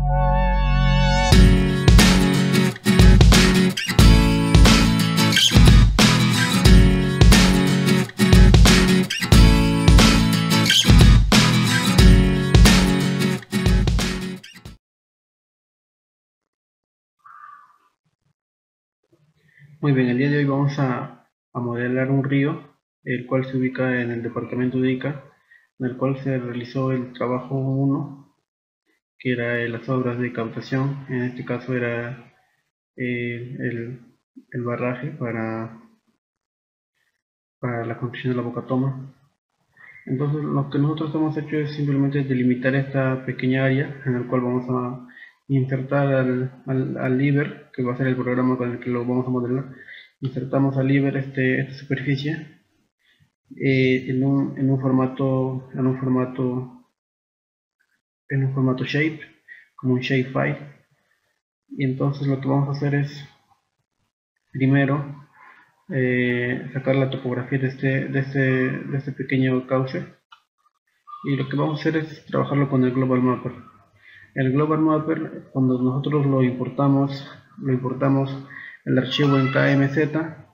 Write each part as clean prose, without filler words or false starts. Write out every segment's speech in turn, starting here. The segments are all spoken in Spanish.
Muy bien, el día de hoy vamos a modelar un río, el cual se ubica en el departamento de Ica, en el cual se realizó el trabajo 1, que era las obras de captación. En este caso era el barraje para la construcción de la boca toma. Entonces lo que nosotros hemos hecho es simplemente delimitar esta pequeña área en la cual vamos a insertar al Liver, que va a ser el programa con el que lo vamos a modelar. Insertamos al Liver esta superficie en un formato shape, como un shapefile. Y entonces lo que vamos a hacer es primero sacar la topografía de este pequeño cauce, y lo que vamos a hacer es trabajarlo con el Global Mapper. El Global Mapper, cuando nosotros lo importamos el archivo en KMZ,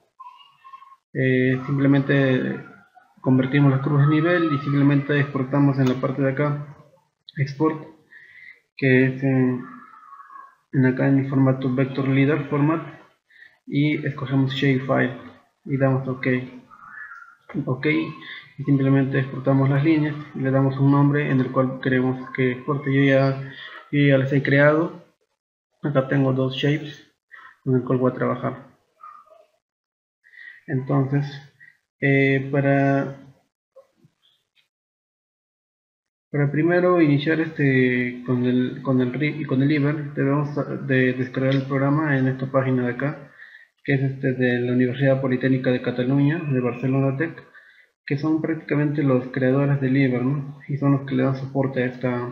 simplemente convertimos las curvas de nivel y simplemente exportamos en la parte de acá, export, que es acá en el formato vector leader format, y escogemos shapefile y damos OK, y simplemente exportamos las líneas y le damos un nombre en el cual queremos que exporte. Yo ya les he creado. Acá tengo dos shapes con el cual voy a trabajar. Entonces para primero iniciar con el Liver, debemos de descargar el programa en esta página de acá, que es de la Universidad Politécnica de Cataluña, de Barcelona Tech, que son prácticamente los creadores del Liver, ¿no? Y son los que le dan soporte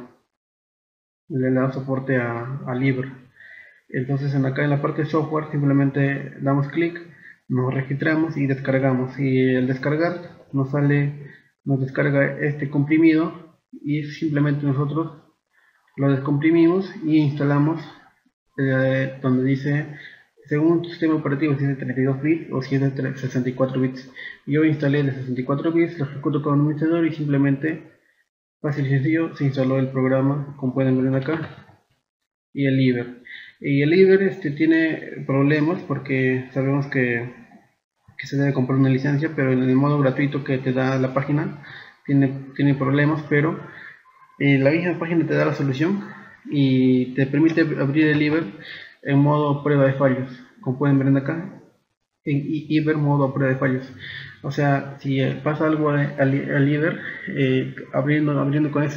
a Liver. Entonces acá en la parte de software simplemente damos clic, nos registramos y descargamos, y al descargar nos descarga este comprimido, y simplemente nosotros lo descomprimimos y instalamos donde dice, según tu sistema operativo, si es de 32 bits o si es de 64 bits. Yo instalé de 64 bits, lo ejecuto con un administrador y simplemente, fácil y sencillo, se instaló el programa, como pueden ver acá, y el Liver. Y el Liver tiene problemas porque sabemos que se debe comprar una licencia, pero en el modo gratuito que te da la página tiene problemas, pero la misma página te da la solución y te permite abrir el Liver en modo prueba de fallos, como pueden ver acá, en Liver modo prueba de fallos. O sea, si pasa algo al Liver, abriendo con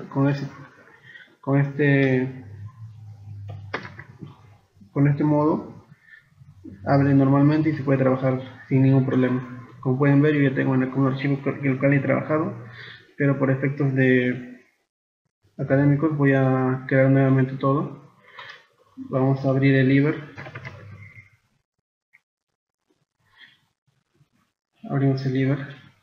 este modo, abre normalmente y se puede trabajar sin ningún problema. Como pueden ver, yo ya tengo un archivo el cual he trabajado, pero por efectos académicos voy a crear nuevamente todo. Vamos a abrir el Liver. Abrimos el Liver.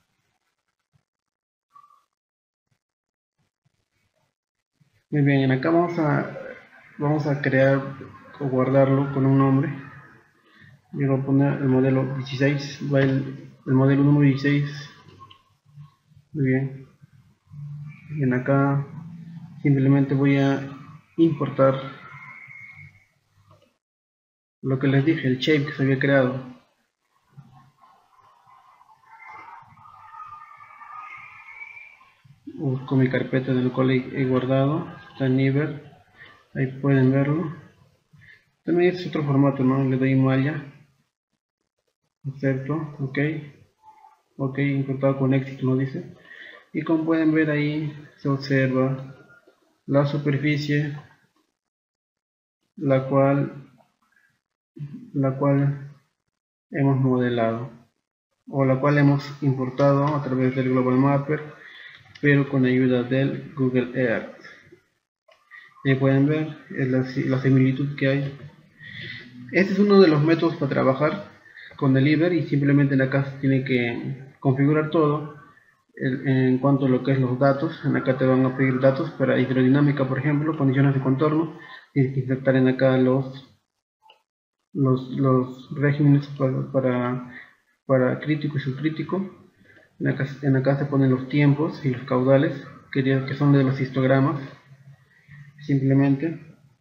Muy bien, acá vamos a crear o guardarlo con un nombre. Yo voy a poner el modelo 16, va el modelo número 16. Muy bien. Y acá simplemente voy a importar lo que les dije, el shape que se había creado. Busco mi carpeta en la cual he guardado, está en Liver, ahí pueden verlo. También es otro formato, ¿no? Le doy malla, acepto, ok, importado con éxito, ¿no? Dice. Y como pueden ver ahí se observa la superficie, la cual hemos modelado, o la cual hemos importado a través del Global Mapper, pero con ayuda del Google Earth. Ahí pueden ver la similitud que hay. Este es uno de los métodos para trabajar con el Liver, y simplemente en acá se tiene que configurar todo en cuanto a lo que es los datos. En acá te van a pedir datos para hidrodinámica, por ejemplo, condiciones de contorno. Tienes que insertar en acá los regímenes para crítico y subcrítico. En acá se ponen los tiempos y los caudales, que son de los histogramas. Simplemente,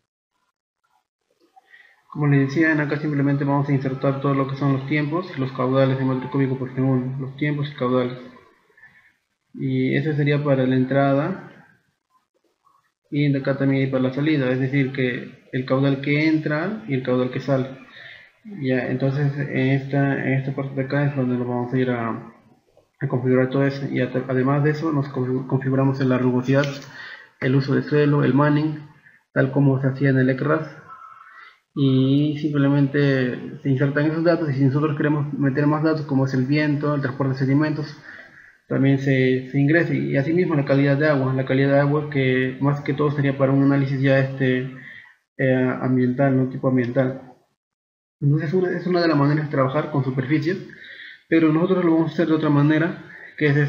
como les decía, en acá simplemente vamos a insertar todo lo que son los tiempos y los caudales de metro cúbico por segundo. Los tiempos y caudales. Y eso sería para la entrada. Y de acá también hay para la salida, es decir, que el caudal que entra y el caudal que sale. Ya, entonces en esta parte de acá es donde nos vamos a ir a configurar todo eso. Y además de eso, nos configuramos en la rugosidad, el uso de suelo, el manning, tal como se hacía en el ECRAS. Y simplemente se insertan esos datos, y si nosotros queremos meter más datos, como es el viento, el transporte de sedimentos, también se ingresa. Y asimismo la calidad de agua, que más que todo sería para un análisis ya ambiental, no tipo ambiental. Entonces es una de las maneras de trabajar con superficies, pero nosotros lo vamos a hacer de otra manera, que es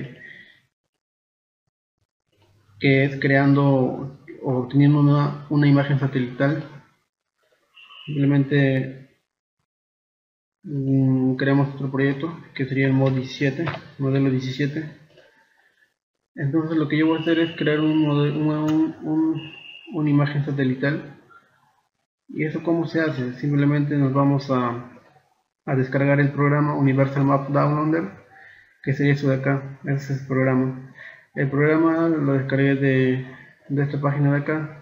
que es creando o teniendo una imagen satelital. Simplemente creamos otro proyecto que sería el modelo 17. Entonces lo que yo voy a hacer es crear una imagen satelital. ¿Y eso cómo se hace? Simplemente nos vamos a descargar el programa Universal Map Downloader, que sería eso de acá. Ese es el programa. El programa lo descargué de esta página de acá,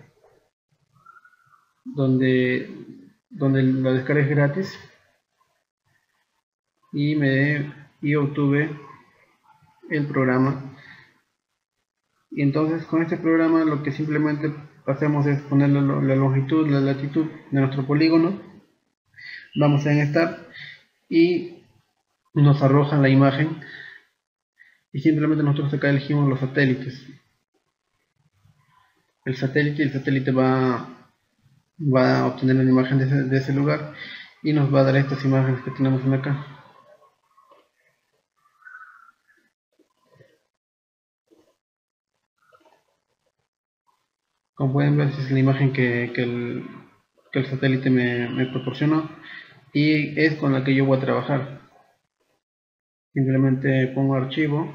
donde la descarga es gratis, y obtuve el programa. Y entonces con este programa lo que simplemente hacemos es poner la longitud, la latitud de nuestro polígono. Vamos en Start y nos arroja la imagen, y simplemente nosotros acá elegimos los satélites. El satélite va a obtener una imagen de ese lugar y nos va a dar estas imágenes que tenemos en acá. Como pueden ver, esta es la imagen que el satélite me proporcionó, y es con la que yo voy a trabajar. Simplemente pongo archivo,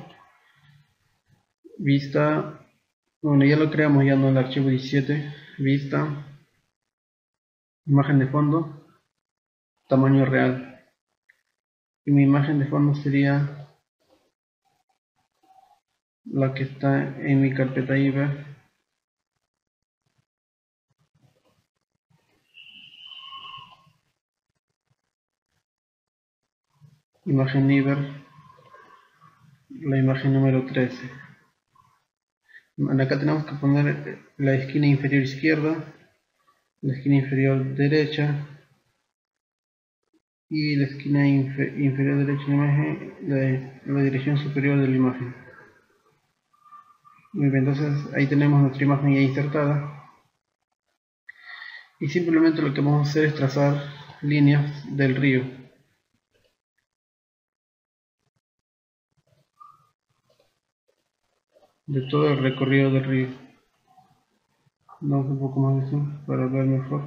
vista, bueno, ya lo creamos, ya no el archivo 17, vista, imagen de fondo, tamaño real. Y mi imagen de fondo sería la que está en mi carpeta IBA. Imagen IBER, la imagen número 13. Acá tenemos que poner la esquina inferior izquierda, la esquina inferior derecha y la esquina inferior derecha de la imagen, la dirección superior de la imagen. Muy bien, entonces ahí tenemos nuestra imagen ya insertada, y simplemente lo que vamos a hacer es trazar líneas del río. De todo el recorrido del río. Damos un poco más de zoom para ver mejor.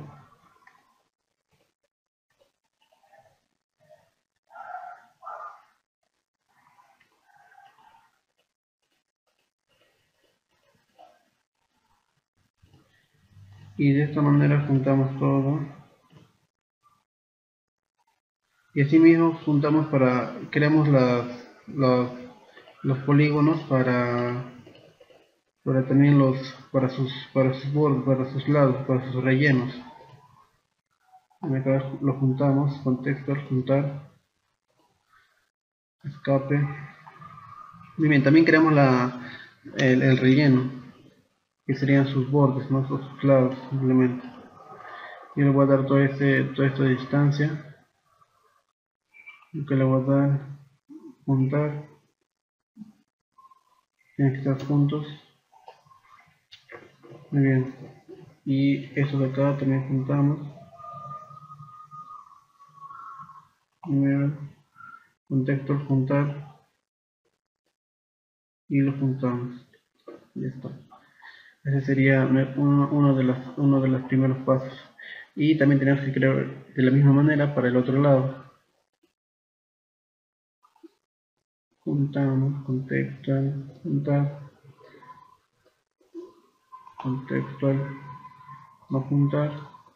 Y de esta manera juntamos todo. Y así mismo juntamos creamos los polígonos para también para sus bordes, para sus lados, para sus rellenos. Acá lo juntamos, contexto, juntar, escape. Muy bien, también creamos el relleno, que serían sus bordes, ¿no? Sus lados, simplemente. Yo le voy a dar toda esta distancia, que le voy a dar, juntar, tienen que estar juntos. Muy bien, y estos de acá también juntamos. Primero, contexto, juntar, y lo juntamos. Ya está. Ese sería uno de los primeros pasos. Y también tenemos que crear de la misma manera para el otro lado. Juntamos, contextual, juntar, contextual, no juntar.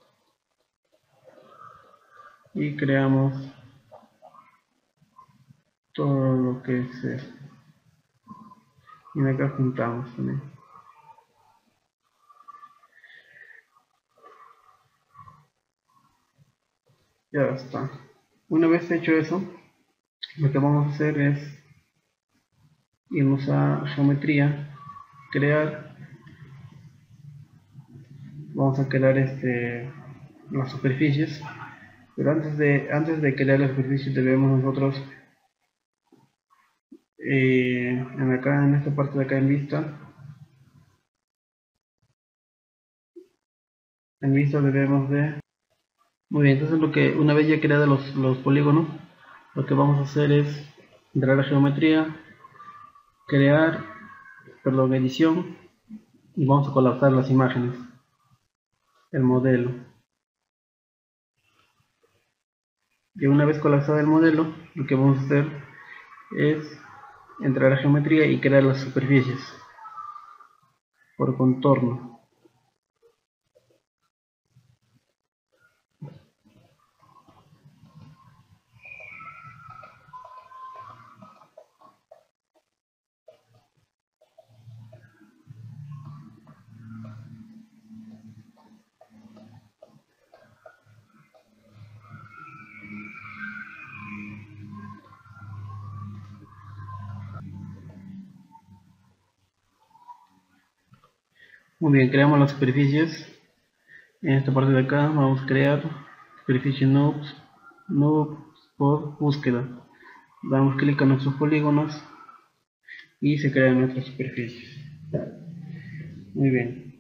Y creamos todo lo que es esto. Y acá juntamos también. Ya está. Una vez hecho eso, lo que vamos a hacer es irnos a geometría, crear. Vamos a crear las superficies. Pero antes de crear las superficies debemos nosotros en esta parte de acá en vista debemos de... Muy bien, entonces una vez ya creados los polígonos, lo que vamos a hacer es entrar a geometría, crear, perdón, edición, y vamos a colapsar las imágenes, el modelo. Y una vez colapsado el modelo, lo que vamos a hacer es entrar a geometría y crear las superficies por contorno. Muy bien, creamos las superficies. En esta parte de acá vamos a crear superficie nodes, por búsqueda. Damos clic a nuestros polígonos y se crean nuestras superficies. Muy bien.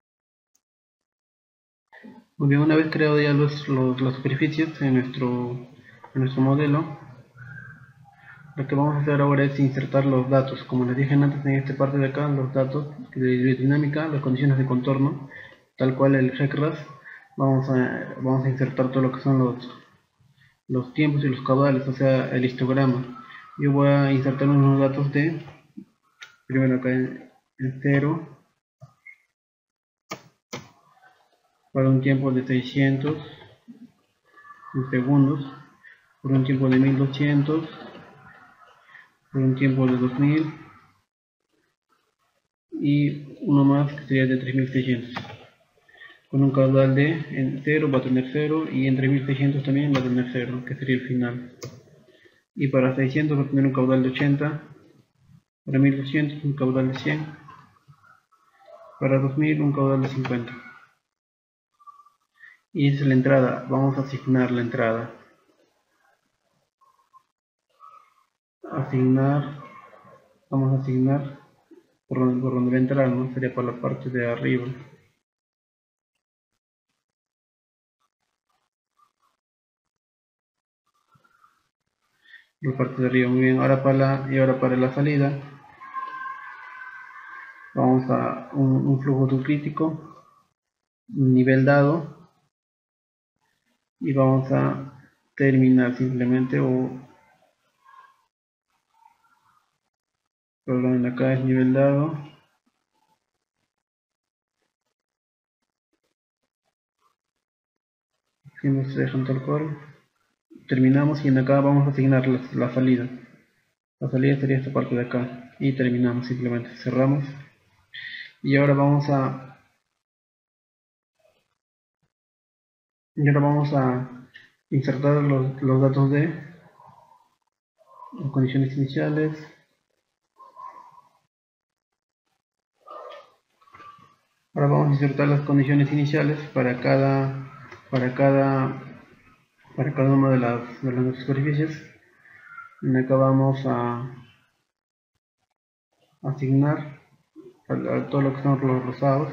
Muy bien, una vez creado ya las superficies en nuestro modelo, lo que vamos a hacer ahora es insertar los datos. Como les dije antes, en esta parte de acá, los datos de hidrodinámica, las condiciones de contorno, tal cual el GECRAS, vamos a insertar todo lo que son los tiempos y los caudales, o sea, el histograma. Yo voy a insertar unos datos primero acá en 0, para un tiempo de 600 segundos, por un tiempo de 1200, por un tiempo de 2000 y uno más que sería de 3600. Con un caudal en 0 va a tener 0 y en 3600 también va a tener 0, que sería el final. Y para 600 va a tener un caudal de 80, para 1200 un caudal de 100, para 2000 un caudal de 50. Y esa es la entrada, vamos a asignar la entrada. Vamos a asignar por donde va a entrar, ¿no? Sería por la parte de arriba. La parte de arriba, muy bien. Ahora para la salida, vamos a un flujo crítico, nivel dado, y vamos a terminar simplemente, perdón, acá es nivel dado, aquí nos dejan tal cual, terminamos y en acá vamos a asignar la salida. La salida sería esta parte de acá y terminamos simplemente, cerramos. Y ahora vamos a insertar los datos de las condiciones iniciales. Ahora vamos a insertar las condiciones iniciales para cada una de las superficies. En acá vamos a asignar a todo lo que son los rosados,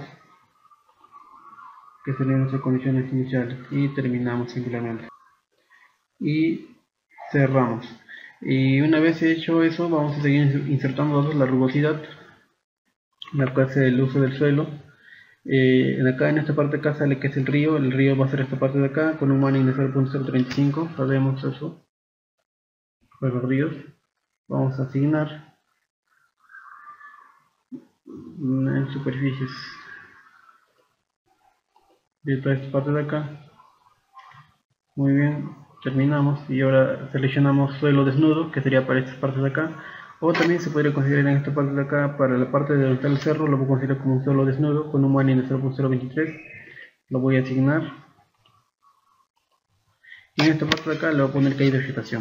que serían nuestras condiciones iniciales, y terminamos simplemente y cerramos. Y una vez hecho eso, vamos a seguir insertando la rugosidad, la que hace el uso del suelo. Acá en esta parte de acá sale que es el río va a ser esta parte de acá con un manning de 0.035, sabemos eso, para los ríos. Vamos a asignar en superficies de toda esta parte de acá. Muy bien, terminamos y ahora seleccionamos suelo desnudo, que sería para estas partes de acá. O también se podría considerar en esta parte de acá, para la parte de donde está el cerro, lo voy a considerar como un suelo desnudo con un manning de 0.023. Lo voy a asignar. Y en esta parte de acá le voy a poner que hay vegetación.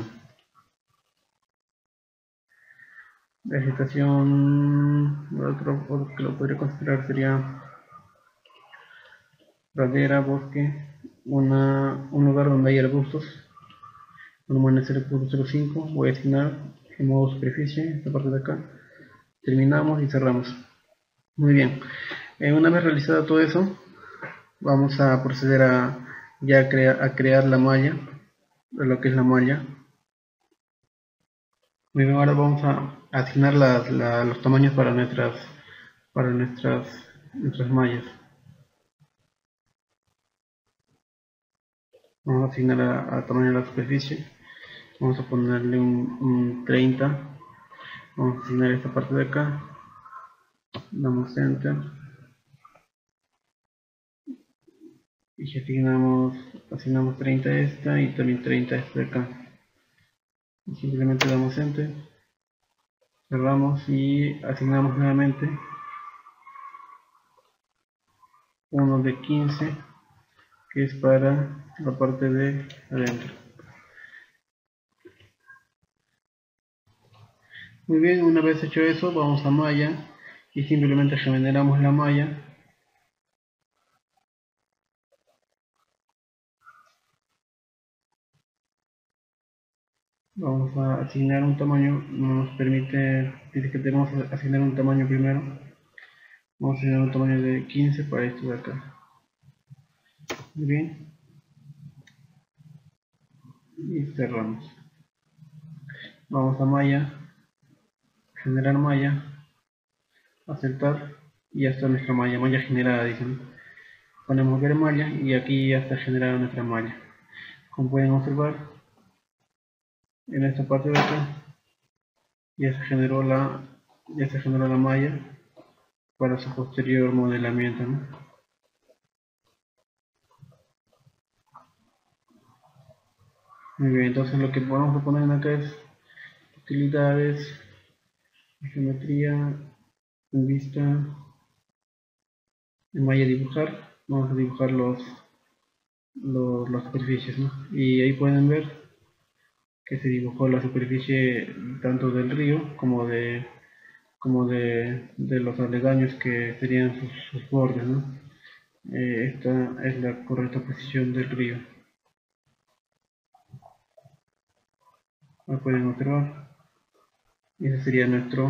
Vegetación, otro que lo podría considerar sería pradera, bosque, un lugar donde hay arbustos, con un manning de 0.05. Voy a asignar en modo superficie, esta parte de acá. Terminamos y cerramos. Muy bien, una vez realizado todo eso, vamos a proceder a ya crear la malla, lo que es la malla. Muy bien, ahora vamos a asignar los tamaños para nuestras mallas. Vamos a asignar a tamaño de la superficie. Vamos a ponerle un 30. Vamos a asignar esta parte de acá. Damos enter. Y asignamos 30 a esta y también 30 a esta de acá. Y simplemente damos enter. Cerramos y asignamos nuevamente uno de 15, que es para la parte de adentro. Muy bien, una vez hecho eso, vamos a malla y simplemente generamos la malla. Vamos a asignar un tamaño, no nos permite, dice que tenemos que asignar un tamaño primero. Vamos a asignar un tamaño de 15 para esto de acá. Muy bien, y cerramos. Vamos a malla, generar malla, aceptar, y ya está nuestra malla generada, dicen. Ponemos ver malla y aquí ya está generada nuestra malla. Como pueden observar, en esta parte de acá ya se generó la malla para su posterior modelamiento, ¿no? Muy bien, entonces lo que vamos a poner acá es utilidades, geometría, vista, en malla dibujar. Vamos a dibujar las superficies, ¿no? Y ahí pueden ver que se dibujó la superficie tanto del río como de los aledaños, que serían sus bordes, ¿no? Esta es la correcta posición del río. Como pueden observar, ese sería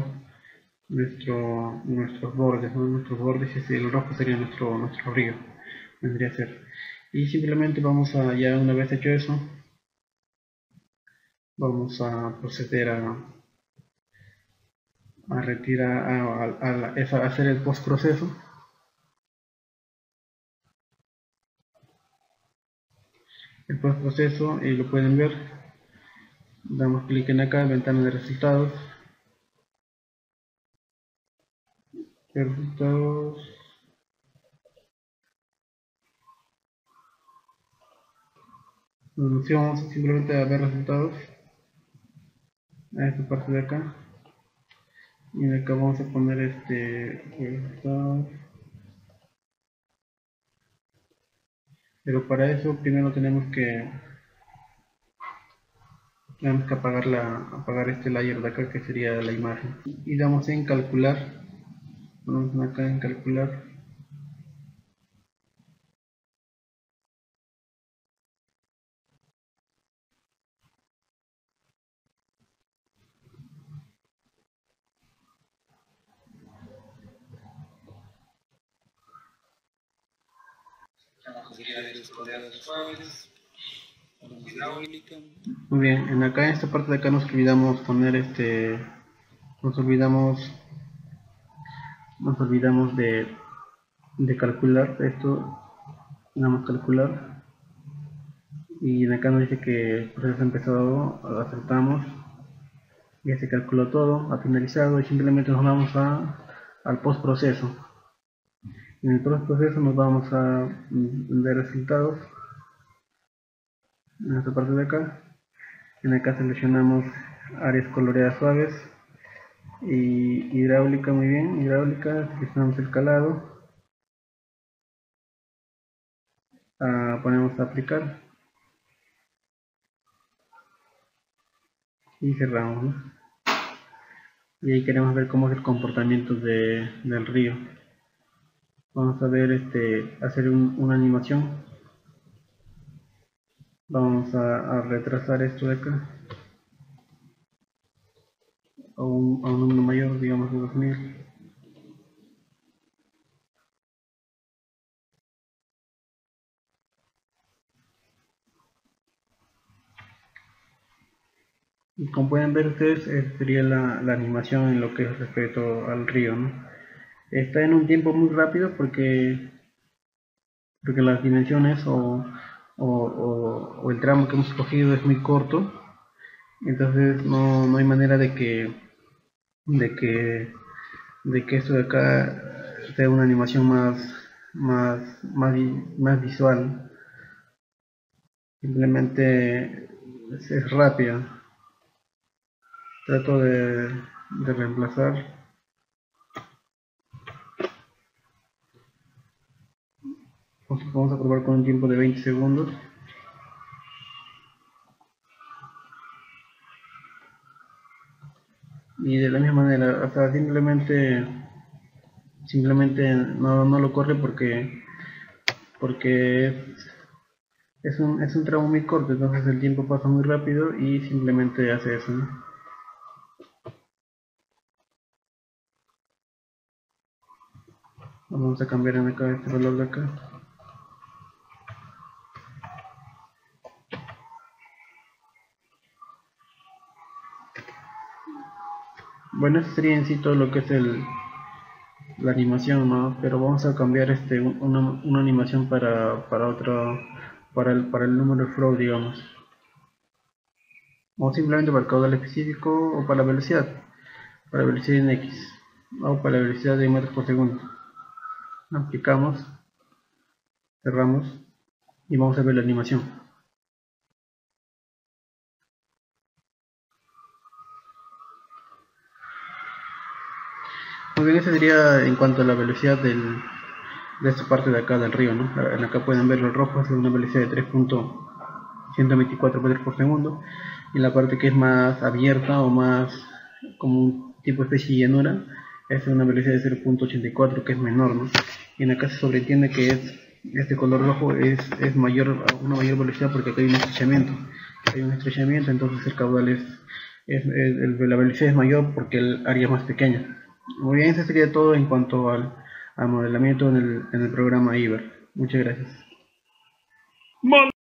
nuestros bordes, ¿no? Nuestros bordes, y el rojo sería nuestro río, vendría a ser. Y simplemente vamos a, ya una vez hecho eso, vamos a proceder a retirar, a hacer el postproceso. El postproceso, y lo pueden ver, damos clic en acá, ventana de resultados, vamos simplemente a ver resultados, a esta parte de acá, y de acá vamos a poner resultados. Pero para eso primero tenemos que apagar este layer de acá, que sería la imagen, y damos en calcular. Ponemos acá en calcular, Muy bien, acá en esta parte de acá nos olvidamos poner nos olvidamos de calcular esto, vamos a calcular y acá nos dice que el proceso ha empezado, aceptamos, ya se calculó todo, ha finalizado y simplemente nos vamos al post proceso. En el post proceso nos vamos a ver resultados en esta parte de acá. En acá seleccionamos áreas coloreadas suaves y hidráulica, muy bien, hidráulica, seleccionamos el calado, ponemos a aplicar y cerramos, ¿no? Y ahí queremos ver cómo es el comportamiento del río. Vamos a ver hacer una animación. Vamos a retrasar esto de acá a un número mayor, digamos de 2000. Y como pueden ver ustedes, sería la animación en lo que es respecto al río, ¿no? Está en un tiempo muy rápido porque las dimensiones o el tramo que hemos escogido es muy corto, entonces no hay manera de que, de que esto de acá sea una animación más visual. Simplemente es rápida. Trato de reemplazar. Vamos a probar con un tiempo de 20 segundos. Y de la misma manera, o sea, simplemente no lo corre porque es un tramo muy corto, entonces el tiempo pasa muy rápido y simplemente hace eso, ¿no? Vamos a cambiar en acá este valor de acá. Bueno, eso sería en sí todo lo que es la animación, ¿no? Pero vamos a cambiar una animación para otro, para el número flow, digamos. O simplemente para el caudal específico o para la velocidad en X, o para la velocidad de metros por segundo. Aplicamos, cerramos y vamos a ver la animación. Muy bien, ese sería en cuanto a la velocidad de esta parte de acá del río, ¿no? Acá pueden ver el rojo es una velocidad de 3.124 metros por segundo, y la parte que es más abierta o más como un tipo especie de llanura es una velocidad de 0.84, que es menor, ¿no? Y en acá se sobreentiende que este color rojo es mayor, a una mayor velocidad porque acá hay un estrechamiento, entonces el caudal la velocidad es mayor porque el área es más pequeña. Muy bien, eso sería todo en cuanto al modelamiento en el programa IBER. Muchas gracias.